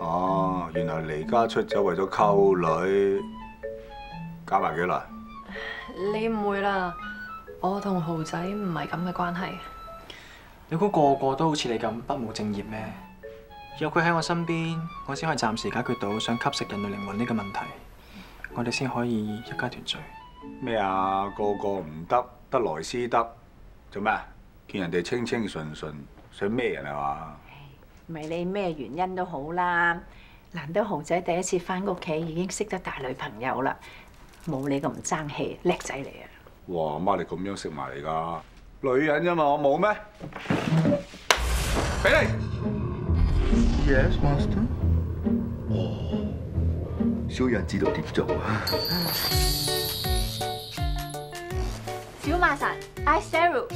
哦，原來離家出走為咗溝女，加埋幾耐？ 你誤會啦，我同豪仔唔係咁嘅關係。 你估個個都好似你咁不務正業咩？有佢喺我身邊，我先可以暫時解決到想吸食人類靈魂呢個問題，我哋先可以一家團聚。 咩啊？個個唔得，得來先得，做咩？見人哋清清純純，想咩人啊嘛？ 唔係你咩原因都好啦，難得豪仔第一次翻屋企已經識得大女朋友啦，冇你咁唔爭氣，叻仔嚟啊！ 哇！媽你咁樣識埋嚟㗎？女人啫嘛，我冇咩？俾你。Yes, master。 哦，小人知道點做啊！ 小馬神 ，I Saru。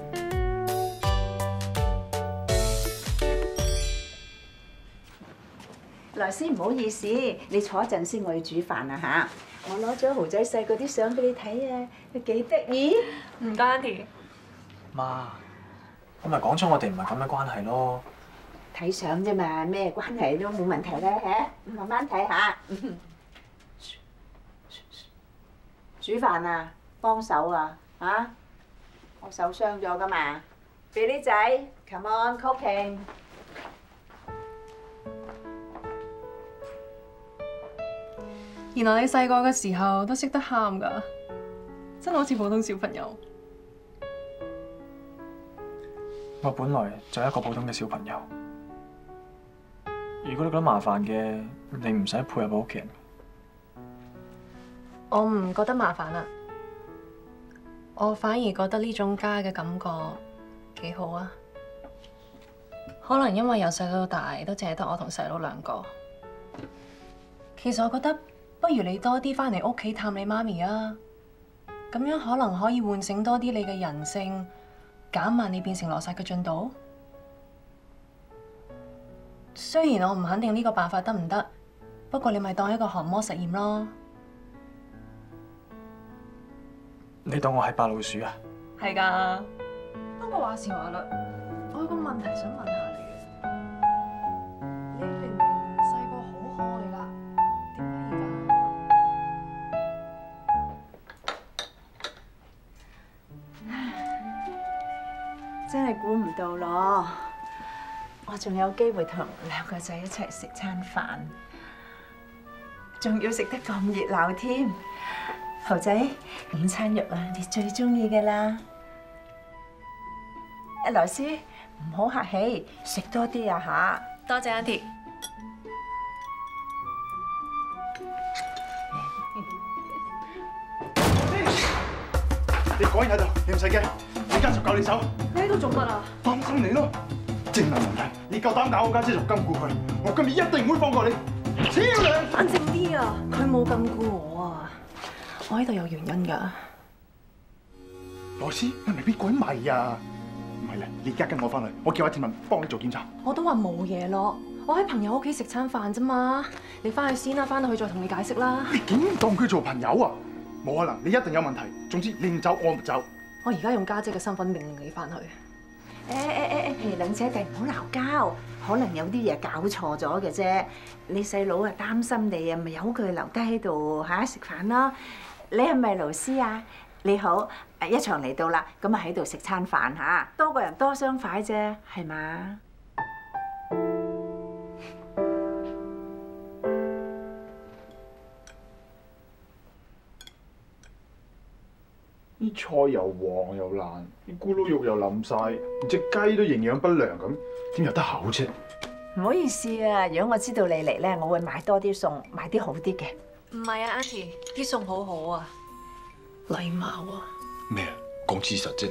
萊斯唔好意思，你坐一陣先，我要煮飯啊嚇！我攞咗豪仔細個啲相俾你睇啊，佢幾得意。 唔該，Auntie。 媽，我咪講咗我哋唔係咁嘅關係咯。 睇相啫嘛，咩關係都冇問題啦嚇，慢慢睇下。煮飯啊，幫手啊嚇！我手傷咗噶嘛，俾啲仔 ，come on cooking。 原來你細個嘅時候都識得喊㗎，真係好似普通小朋友。 我本來就係一個普通嘅小朋友。如果你覺得麻煩嘅，你唔使配合我屋企人。 我唔覺得麻煩啦，我反而覺得呢種家嘅感覺幾好啊。可能因為由細到大都淨係得我同細佬兩個。其實我覺得不如你多啲返嚟屋企探你媽咪啊，咁樣可能可以喚醒多啲你嘅人性，減慢你變成羅剎嘅進度。雖然我唔肯定呢個辦法得唔得，不過你咪當一個降魔實驗咯。 你當我係白老鼠啊？ 係㗎。不過話時話啦，我有個問題想問下你嘅。你明明細個好可愛㗎，點解而家？ 真係估唔到咯！我仲有機會同兩個仔一齊食餐飯，仲要食得咁熱鬧添。豪仔，午餐肉啊，你最中意嘅啦。萊斯，唔好客氣，食多啲啊嚇！ 多謝 Auntie。 你果然喺度，你唔使驚，你家就救你手。 你喺度做乜啊？ 擔心你咯，正能量，你夠膽打我家姐同金顧佢，我今日一定唔會放過你。超靚， 冷靜啲啊！佢冇禁錮我啊，我喺度有原因㗎。 萊斯，你咪俾鬼迷啊！唔係咧，你而家跟我翻去，我叫阿天文幫你做檢查。 我都話冇嘢咯，我喺朋友屋企食餐飯啫嘛。你翻去先啦，翻到去再同你解釋啦。 你竟然當佢做朋友啊？冇可能，你一定有問題。總之你唔走，我唔走。 我而家用家姐嘅身份命令你翻去。 兩姐弟唔好鬧交，可能有啲嘢搞錯咗嘅啫。你細佬啊擔心你啊，咪由佢留低喺度嚇食飯咯。你係咪勞斯啊？你好，一場嚟到啦，咁啊喺度食餐飯嚇，多個人多雙筷啫，係嘛？ 啲菜又黃又爛，啲咕嚕肉又冧晒，連隻雞都營養不良咁，點入得口啫？ 唔好意思啊，如果我知道你嚟咧，我會買多啲餸，買啲好啲嘅。 唔係啊 ，Auntie，啲餸好好啊，禮貌啊。 咩啊？講事實啫。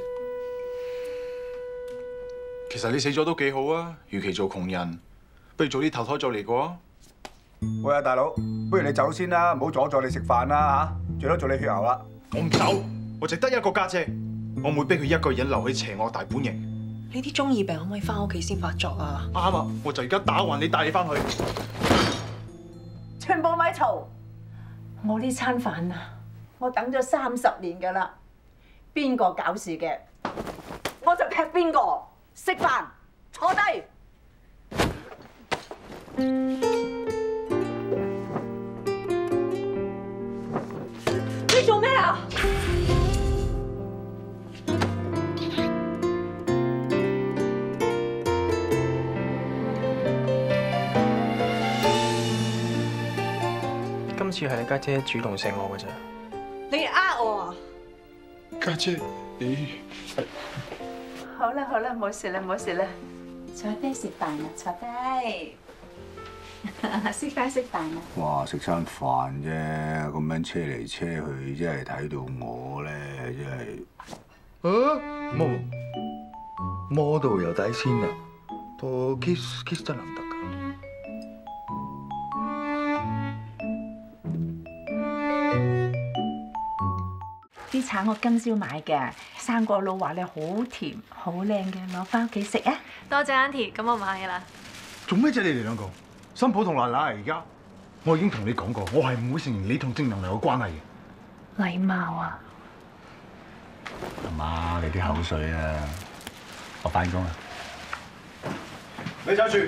其實你死咗都幾好啊，與其做窮人，不如早啲投胎再嚟過啊。 喂啊，大佬，不如你走先啦，唔好阻咗你食飯啦嚇，最多做你血牛啦。 我唔走，我淨得一個家姐，我唔會俾佢一個人留喺邪惡大本營。 你啲中二病可唔可以翻屋企先發作啊？ 啱啊，我就而家打橫你帶你翻去。 全部咪嘈！我呢餐飯啊，我等咗30年㗎啦，邊個搞事嘅，我就劈邊個。食飯，坐低。 次係你家姐主動錫我嘅咋。 你呃我啊？ 家姐，你好啦好啦，冇事啦冇事啦，坐低食飯啦，坐低。食飯啦。 哇！食餐飯啫，咁樣車嚟車去，真係睇到我咧，真係。 啊，model 有底線啊，都 kiss 真能得㗎。 啲橙我今朝買嘅，生果佬話你好甜好靚嘅，攞翻屋企食啊！ 多謝 Auntie，咁我買㗎啦。 做咩啫？你哋兩個新抱同奶奶而家，我已經同你講過，我係唔會承認你同正能量有關係嘅。 禮貌啊！ 阿媽，你啲口水啊！我返工啦。 你走住！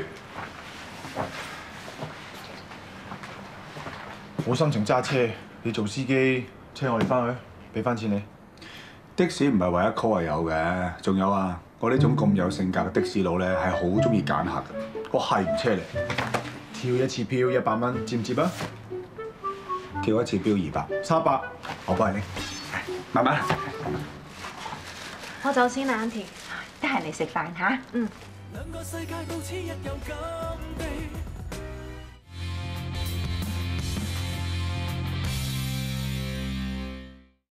我心情揸車，你做司機，車我哋翻去，俾翻錢你。 的士唔係為一 call 係有嘅，仲有啊！我呢種咁有性格嘅的士佬咧，係好中意揀客嘅。我係唔車你， 跳一次票100蚊，接唔接啊？ 跳一次標200、 300， 我幫你拎，慢慢。 我走先啦，Auntie。 得閒嚟食飯嚇。 嗯。 兩個世界都似一有感。